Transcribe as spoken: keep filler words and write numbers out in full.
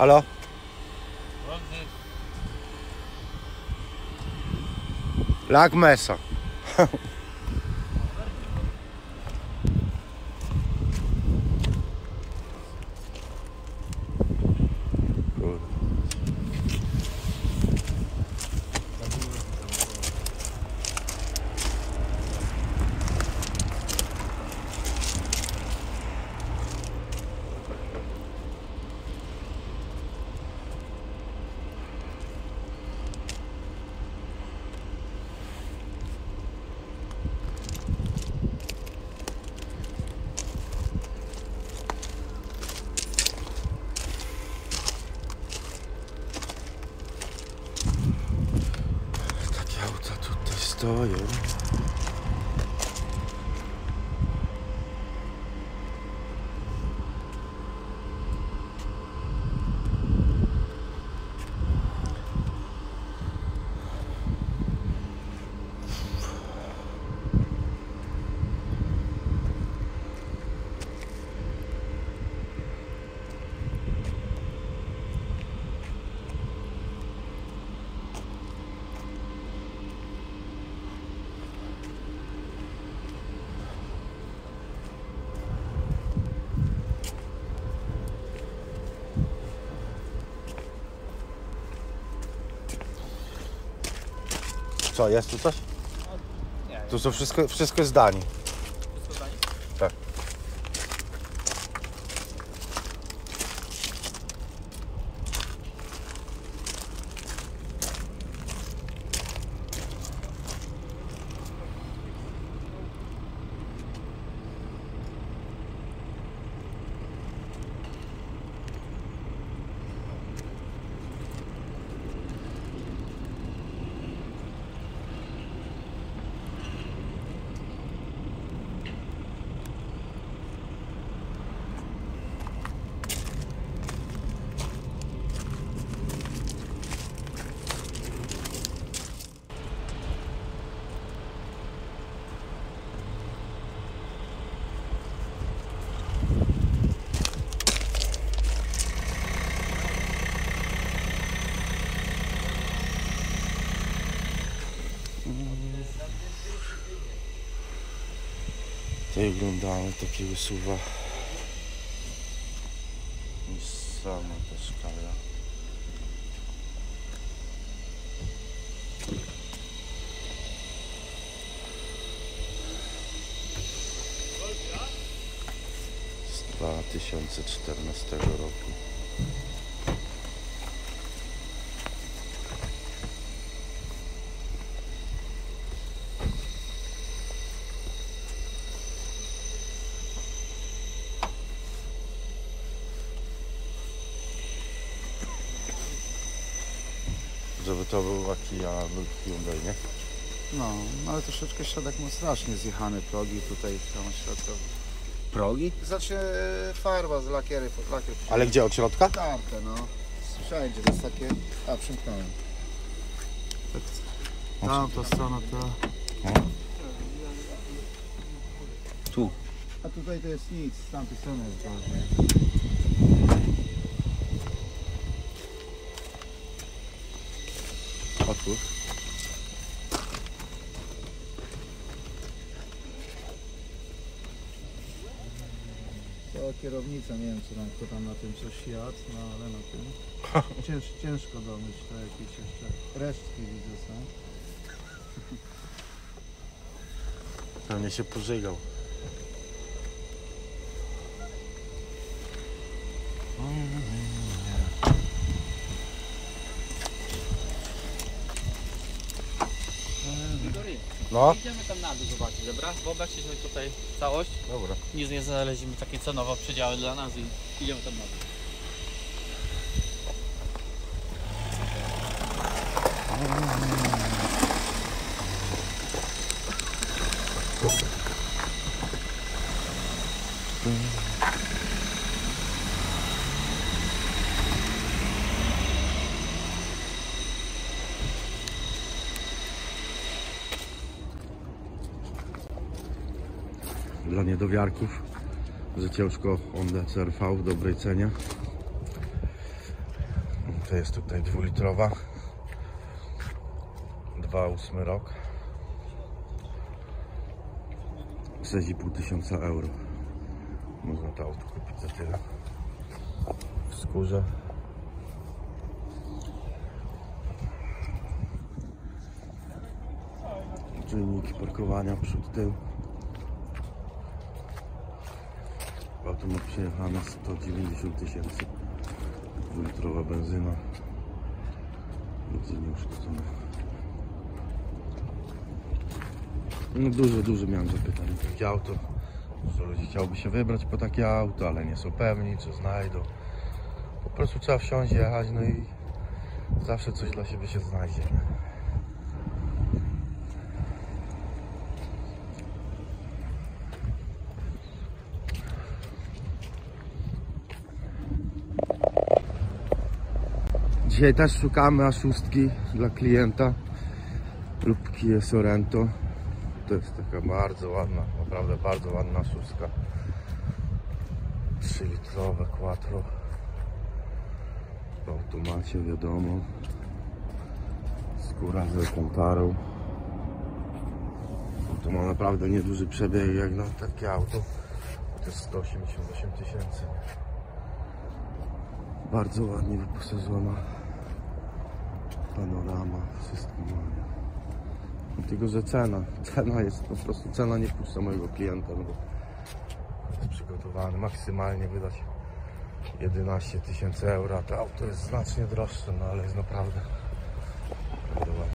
Halo? Lag Mesa. Stoją. Co, jest tu coś? Nie, Tu są wszystko, wszystko jest Danii. Wszystko zdanie? Tak. Tutaj oglądamy takiego suwa. I sama ta szkala. Z dwa tysiące czternastego roku. Żeby to był Kia lub Hyundai, nie? No, ale troszeczkę środek ma strasznie zjechane progi tutaj, tam środkowy. Progi? Znaczy farba z lakiery, lakier. Ale gdzie, od środka? Tarte, no. Wszędzie, to jest takie... A, przymknąłem. Tak, tamta strona to... No. Tu. A tutaj to jest nic, z tamtej strony jest ważne. Otwórz. To kierownica, nie wiem co tam, kto tam na tym coś jadł, no ale na tym Cięż, ciężko domyć, to jakieś jeszcze resztki widzę są. Pewnie się pożygał. No. Idziemy tam na dół zobaczyć, dobra? Wyobraźcie sobie tutaj całość. Dobra. Nic nie znaleźliśmy takie cenowo przedziały dla nas i idziemy tam na dół. Dla niedowiarków, że ciężko Honda C R V w dobrej cenie. wersja jest tutaj dwulitrowa. dwa ósmy rok. sześć i pół tysiąca euro. Można to auto kupić za tyle. W skórze. Czujniki parkowania, przód, tył. Auto ma przejechane sto dziewięćdziesiąt tysięcy. Dwulitrowa benzyna. Nigdzie nie uszkodzona. No dużo, dużo miałem zapytań o takie auto. Dużo ludzi chciałoby się wybrać po takie auto, ale nie są pewni, co znajdą. Po prostu trzeba wsiąść, jechać, no i zawsze coś dla siebie się znajdzie. Nie? Dzisiaj też szukamy A sześć dla klienta lub Kia Sorento. To jest taka bardzo ładna, naprawdę bardzo ładna szóstka. trzy litrowe quattro. W automacie, wiadomo. Skóra z alcantarą. To ma naprawdę nieduży przebieg jak na takie auto. To jest sto osiemdziesiąt osiem tysięcy. Bardzo ładnie wyposażona. Panorama, wszystko ma. Tylko że cena, cena jest po prostu, cena nie puszcza mojego klienta, no bo jest przygotowany maksymalnie wydać jedenaście tysięcy euro, a to auto jest znacznie droższe, no ale jest naprawdę